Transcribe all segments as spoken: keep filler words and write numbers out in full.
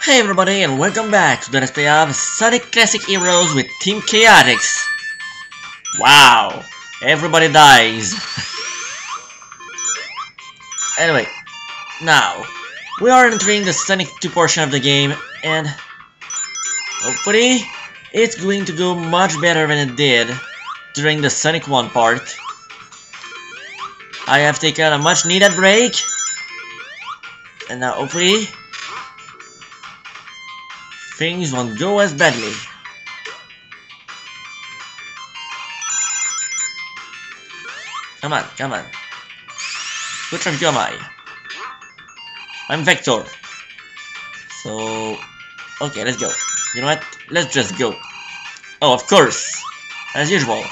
Hey everybody, and welcome back to the Let's Play of Sonic Classic Heroes with Team Chaotix. Wow, everybody dies. Anyway, now, we are entering the Sonic two portion of the game, and hopefully, it's going to go much better than it did during the Sonic one part. I have taken a much needed break, and now hopefully, things won't go as badly. Come on, come on. Which of you am I? I'm Vector. So, okay, let's go. You know what? Let's just go. Oh, of course, as usual.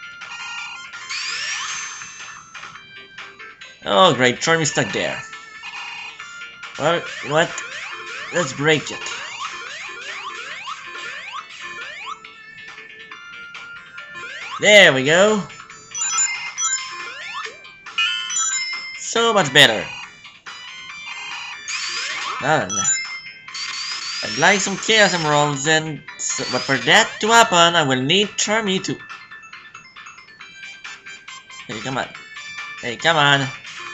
Oh, great, Charm is stuck there. Well, you know what? Let's break it. There we go. So much better. Done. I'd like some Chaos Emeralds, and so, but for that to happen, I will need Charmy to. Hey, come on. Hey, come on.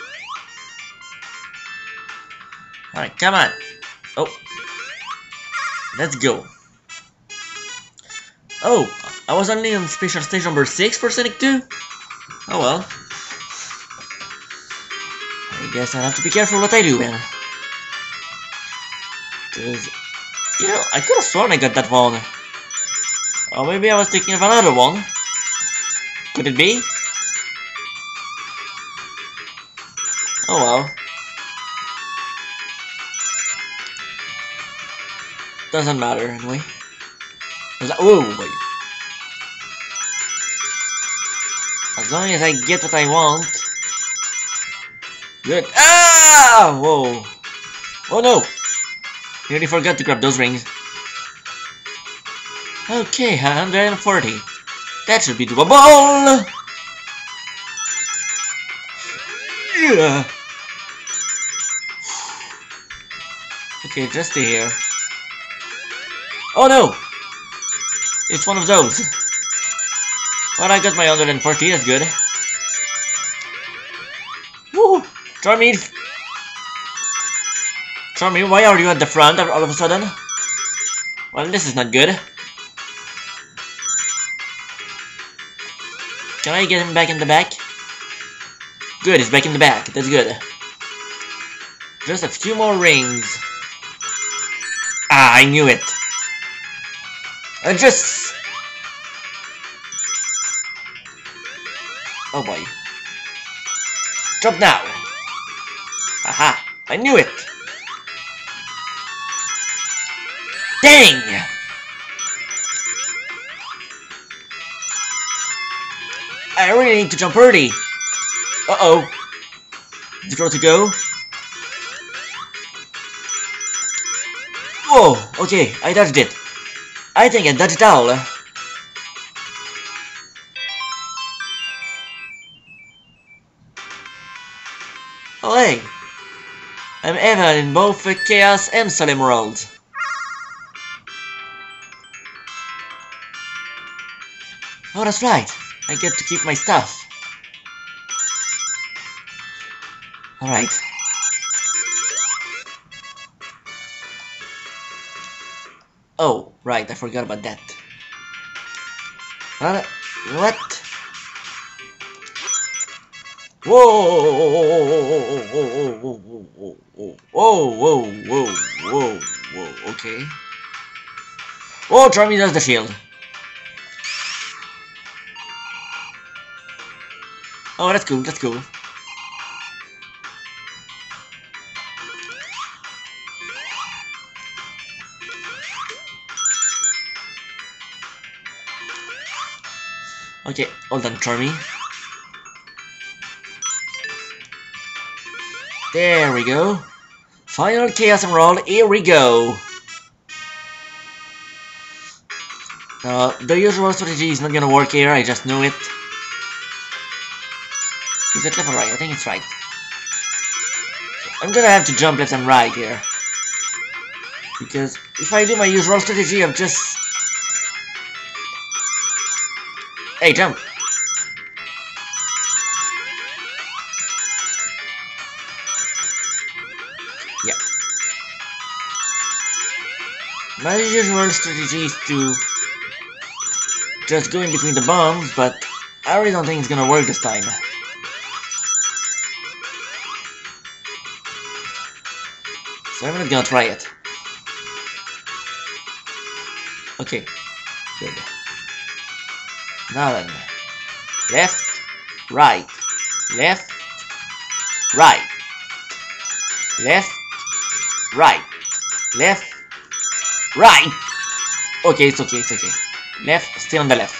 Alright, come on. Oh. Let's go. Oh, I was only on special stage number six for Sonic two? Oh well. I guess I'll have to be careful what I do then. Cause, you know, I could have sworn I got that one. Or maybe I was thinking of another one. Could it be? Oh well. Doesn't matter anyway. Oh, wait. As long as I get what I want. Good. Ah! Whoa. Oh no! Nearly forgot to grab those rings. Okay, one hundred forty. That should be doable! Yeah. Okay, just stay here. Oh no! It's one of those. Well, I got my one hundred forty, that's good. Woo! Charmy! Charmy, why are you at the front all of a sudden? Well, this is not good. Can I get him back in the back? Good, he's back in the back, that's good. Just a few more rings. Ah, I knew it. I just... Oh boy. Drop now! Aha! I knew it! Dang! I really need to jump early! Uh-oh. Zero to go. Whoa! Okay, I dodged it. I think I dodged it all. Oh hey! I'm even in both uh, Chaos and Soul Emeralds. Oh, that's right. I get to keep my stuff. Alright. Oh, right, I forgot about that. Uh, what? Whoa! Whoa! Whoa! Whoa! Whoa! Whoa! Whoa! Whoa! Okay. Oh, Charmy does the shield. Oh, that's cool. That's cool. Okay, hold on, Charmy. There we go. Final Chaos Emerald, here we go. Uh, the usual strategy is not gonna work here, I just know it. Is it left or right? I think it's right. I'm gonna have to jump left and right here. Because if I do my usual strategy of just... Hey, jump! Yeah. My usual strategy is to just go in between the bombs, but I really don't think it's gonna work this time. So I'm not gonna try it. Okay, good. Now then, left, right, left, right, left, right, left, right. Okay, it's okay, it's okay. Left, stay on the left.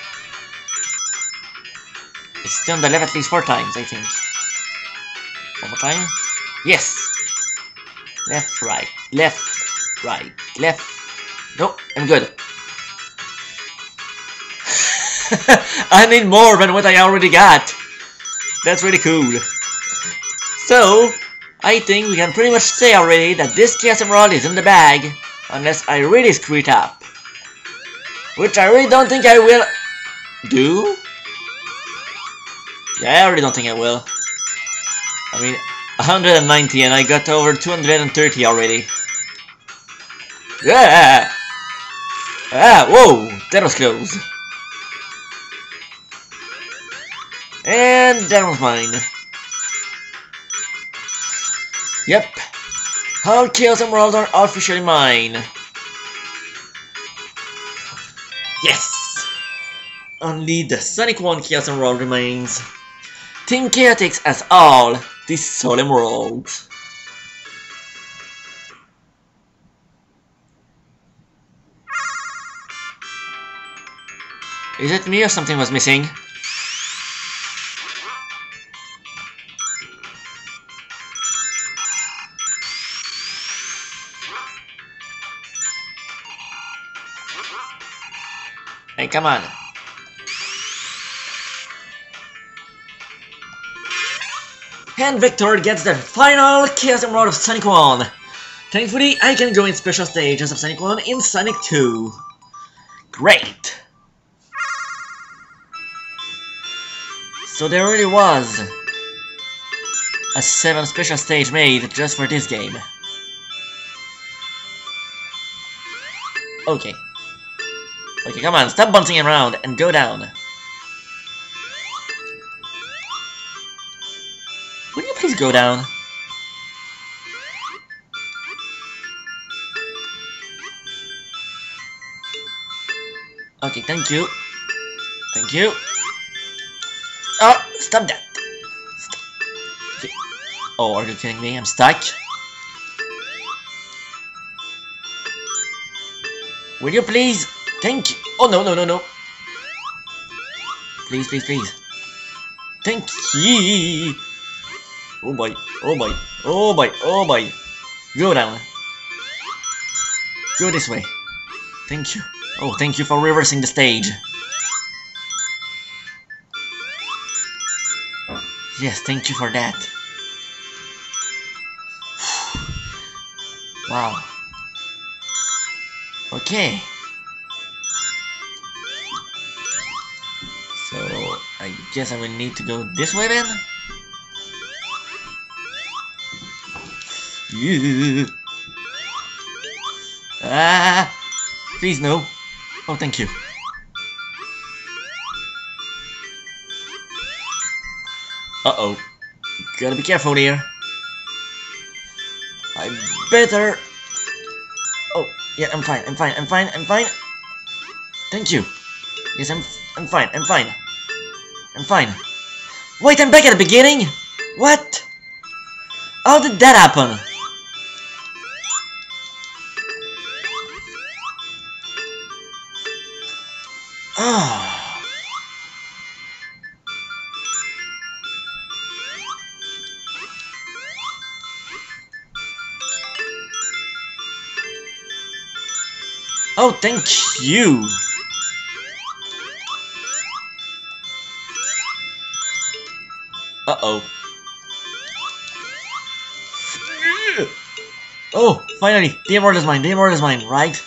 It's stay on the left at least four times, I think. One more time. Yes. Left, right, left, right, left. No, I'm good. I need more than what I already got. That's really cool. So, I think we can pretty much say already that this Chaos Emerald is in the bag, unless I really screw it up. Which I really don't think I will do. Yeah, I really don't think I will. I mean, one hundred ninety and I got over two hundred thirty already. Yeah! Ah, whoa! That was close. And that was mine. Yep. All Chaos Emeralds are officially mine. Yes! Only the Sonic one Chaos Emerald remains. Team Chaotix has all the Soul Emeralds. Is it me or something was missing? Hey, come on. And Victor gets the final Chaos Emerald of Sonic one. Thankfully, I can go in special stages of Sonic one in Sonic two. Great! So there really was a seven special stage made just for this game. Okay. Okay, come on, stop bouncing around and go down. Will you please go down? Okay, thank you. Thank you. Oh, stop that. Stop. Okay. Oh, are you kidding me? I'm stuck. Will you please? Thank you. Oh, no, no, no, no. Please, please, please. Thank you. Oh boy, oh boy, oh boy, oh boy. Go down. Go this way. Thank you. Oh, thank you for reversing the stage. Yes, thank you for that. Wow. Okay. So, I guess I will need to go this way then? Yeah. Ah! Please no. Oh, thank you. Uh-oh. Gotta be careful here. I better... Oh, yeah, I'm fine, I'm fine, I'm fine, I'm fine. Thank you. Yes, I'm I'm fine, I'm fine. I'm fine. Wait, I'm back at the beginning? What? How did that happen? Oh. Oh, thank you. Uh-oh. Oh, finally! The emerald is mine, the emerald is mine, right?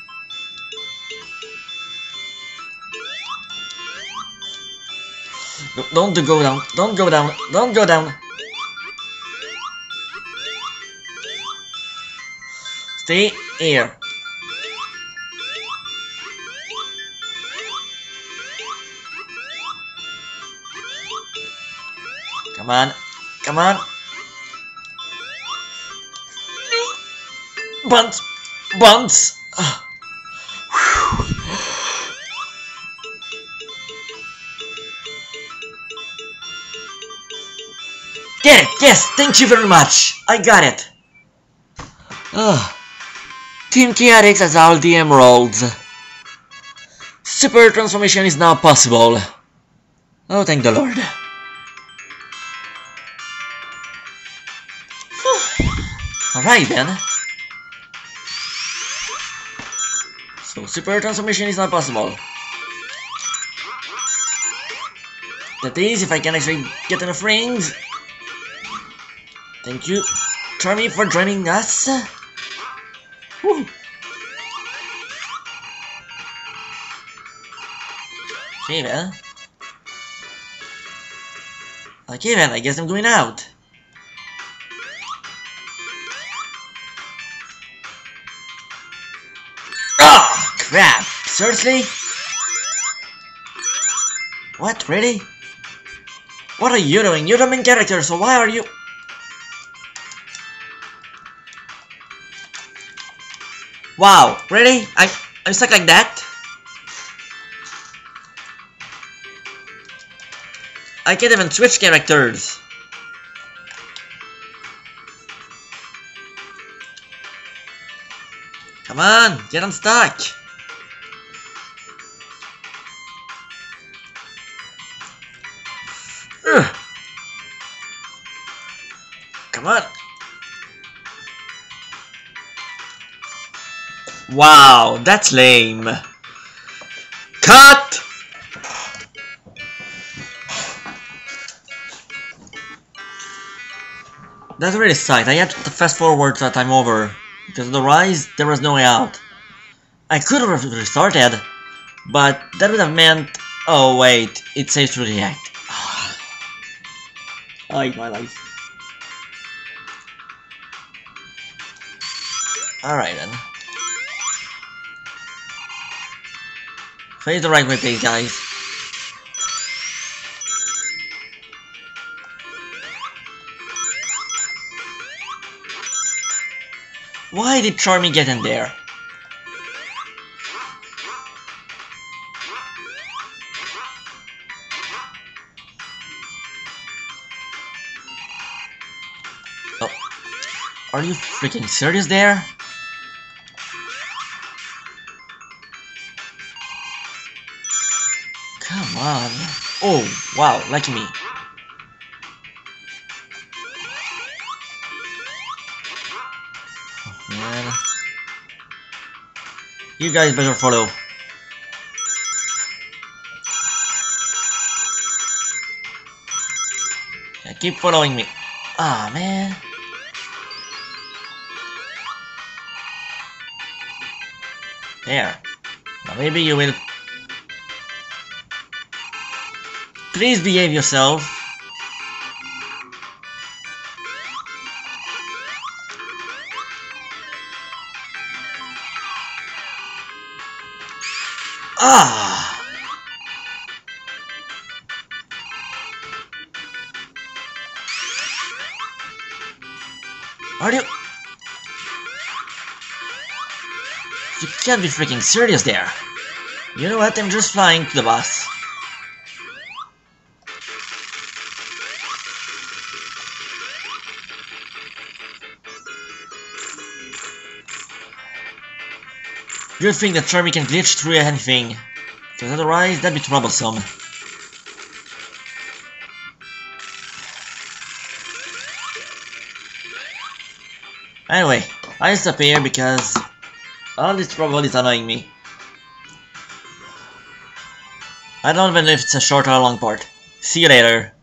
No, don't go down, don't go down, don't go down! Stay here. Come on, come on! Bunt! Bunts! Get it! Yes! Thank you very much! I got it! Ugh. Team Chaotix has all the emeralds. Super transformation is now possible. Oh, thank the Lord. Alright then. So, super transformation is not possible. That is, if I can actually get enough rings. Thank you, Charmy, for joining us. Woo. Okay then. Okay then, I guess I'm going out. Oh, crap! Seriously? What, really? What are you doing? You're the main character, so why are you... Wow, really? I, I'm stuck like that? I can't even switch characters. Come on, get unstuck. Ugh. Come on. Wow, that's lame. Cut! That really sucked. I had to fast forward that time over. Because otherwise, there was no way out. I could have restarted, but that would have meant... Oh wait, it saves to react. I hate my life. Alright then. Face the right way, please, guys. Why did Charmy get in there? Oh. Are you freaking serious there? Come on. Oh, wow, lucky me. Oh, man. You guys better follow. Yeah, keep following me. Ah, oh, man. There. Now maybe you will... Please behave yourself. Ah! Are you... You can't be freaking serious there. You know what? I'm just flying to the boss. Good thing that Charmy can glitch through anything, because otherwise that'd be troublesome. Anyway, I stop here because all this trouble is annoying me. I don't even know if it's a short or a long part. See you later.